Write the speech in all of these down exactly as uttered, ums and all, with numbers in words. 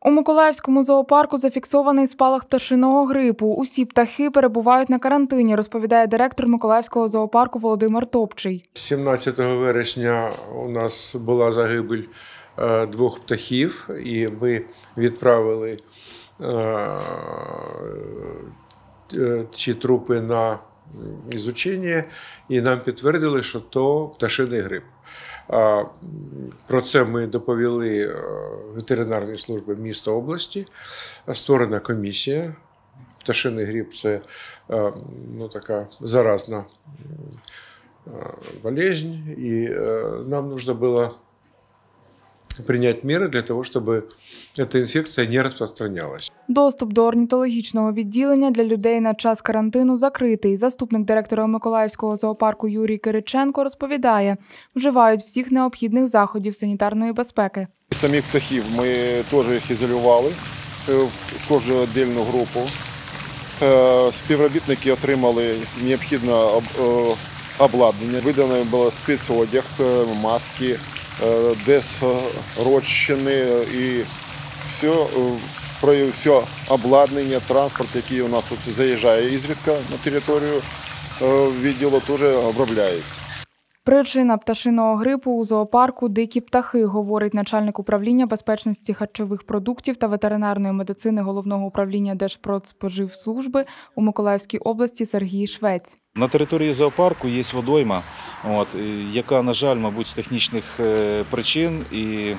У Миколаївському зоопарку зафіксований спалах пташиного грипу. Усі птахи перебувають на карантині, розповідає директор Миколаївського зоопарку Володимир Топчий. сімнадцятого вересня у нас була загибель двох птахів, і ми відправили ці трупи на ізучення, і нам підтвердили, що то пташиний грип. Про це ми доповіли ветеринарній службі міста області. Створена комісія. Пташиний грип – це ну, така заразна болезнь, і нам потрібно було прийняти міри для того, щоб ця інфекція не розпространялась. Доступ до орнітологічного відділення для людей на час карантину закритий. Заступник директора Миколаївського зоопарку Юрій Кириченко розповідає, вживають всіх необхідних заходів санітарної безпеки. Самих птахів ми теж їх ізолювали в кожну окрему групу. Співробітники отримали необхідне обладнання. Видано було спецодяг, маски, дезрозчини і все, все обладнання, транспорт, який у нас тут заїжджає ізрідка на територію відділу, теж обробляється. Причина пташиного грипу у зоопарку – дикі птахи, говорить начальник управління безпечності харчових продуктів та ветеринарної медицини Головного управління Держпродспоживслужби у Миколаївській області Сергій Швець. На території зоопарку є водойма, от, яка, на жаль, мабуть, з технічних причин і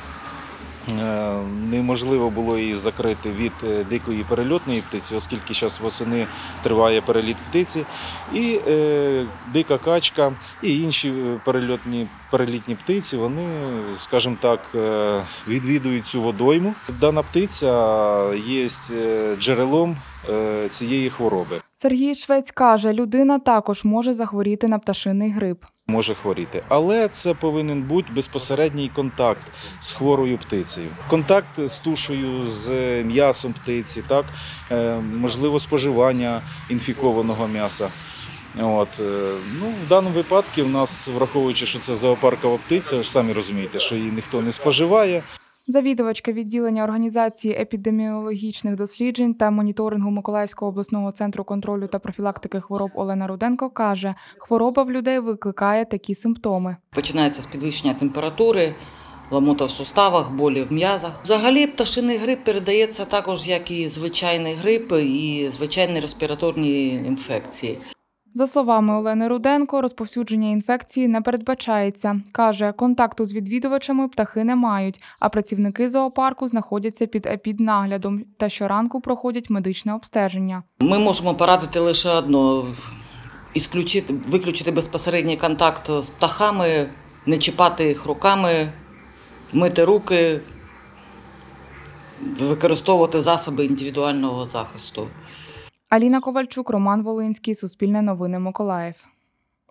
неможливо було її закрити від дикої перельотної птиці, оскільки зараз восени триває переліт птиці, і е, дика качка, і інші перельотні, перелітні птиці, вони, скажімо так, відвідують цю водойму. Дана птиця є джерелом цієї хвороби. Сергій Швець каже, людина також може захворіти на пташиний грип. Може хворіти, але це повинен бути безпосередній контакт з хворою птицею. Контакт з тушею, з м'ясом птиці, так? Можливо, споживання інфікованого м'яса. От. Ну, в даному випадку в нас, враховуючи, що це зоопаркова птиця, ви ж самі розумієте, що її ніхто не споживає. Завідувачка відділення організації епідеміологічних досліджень та моніторингу Миколаївського обласного центру контролю та профілактики хвороб Олена Руденко каже, хвороба в людей викликає такі симптоми. Починається з підвищення температури, ламота в суставах, болі в м'язах. Взагалі пташиний грип передається також, як і звичайний грип, і звичайні респіраторні інфекції. За словами Олени Руденко, розповсюдження інфекції не передбачається. Каже, контакту з відвідувачами птахи не мають, а працівники зоопарку знаходяться під епіднаглядом та щоранку проходять медичне обстеження. Ми можемо порадити лише одно – виключити безпосередній контакт з птахами, не чіпати їх руками, мити руки, використовувати засоби індивідуального захисту. Аліна Ковальчук, Роман Волинський, Суспільне новини, Миколаїв.